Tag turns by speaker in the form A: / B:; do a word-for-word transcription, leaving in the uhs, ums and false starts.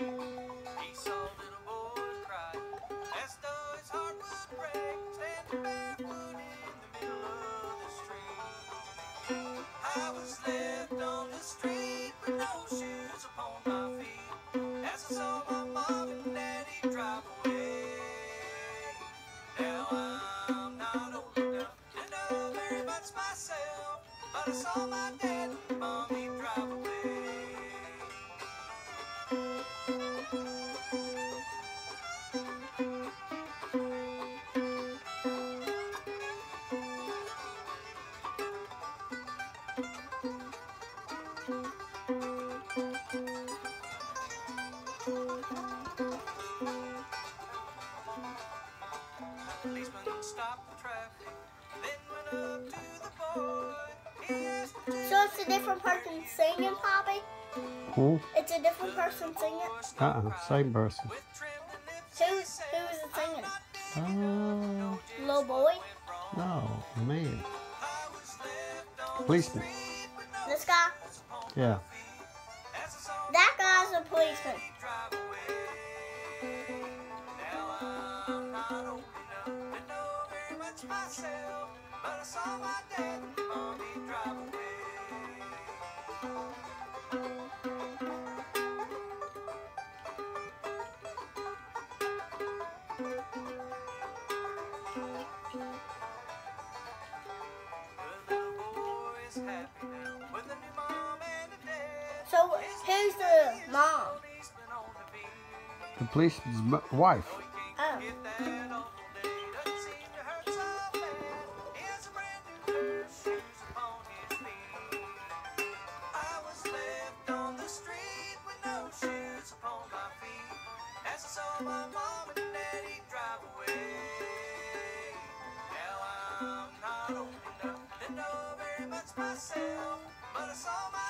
A: He saw little boys cry as though his heart would break, standing barefoot in the middle of the street. I was left on the street with no shoes upon my feet as I saw my mom and daddy drive away. Now I'm not old enough to know very much myself, but I saw my dad and mommy drive away. Policeman stopped the traffic, then went up to the boy. He asked him to
B: So it's a different person singing, Poppy?
C: Hmm?
B: It's a different person singing?
C: Uh-uh, same person.
A: with trembling lips
B: Who,
A: he
B: who
A: said,
B: is it singing?
C: Uh,
B: Little boy?
C: no, man.
A: I was left on
C: Policeman.
A: the street with no
B: This guy?
A: shoes upon
C: Yeah.
A: my feet as I saw
B: That guy's a policeman.
A: me drive away. Now I'm not old enough to know very much myself, but I saw my dad and mommy drive away. The little boy is happy now with a new mom and a dad.
B: So who's the mom?
A: Policeman on the beat.
C: The policeman's m- wife.
B: Oh.
A: If that awful day doesn't seem to hurt so bad, he has a brand new pair of shoes upon his feet. I was left on the street with no shoes upon my feet as I saw my mom and daddy drive away. Now I'm not old enough to know very much myself, but I saw my